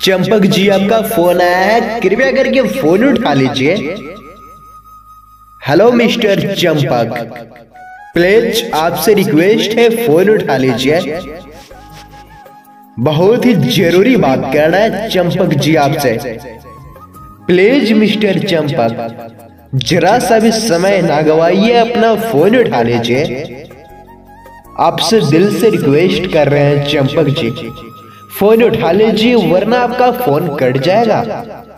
चंपक जी, आपका फोन आया है, कृपया करके फोन उठा लीजिए। हेलो मिस्टर चंपक, प्लीज आपसे रिक्वेस्ट है, फोन उठा लीजिए। बहुत ही जरूरी बात करना है चंपक जी आपसे। प्लीज मिस्टर चंपक, जरा सा भी समय ना गवाइए, अपना फोन उठा लीजिए। आपसे दिल से रिक्वेस्ट कर रहे हैं चंपक जी, फोन उठा लीजिए वरना आपका फोन कट जाएगा।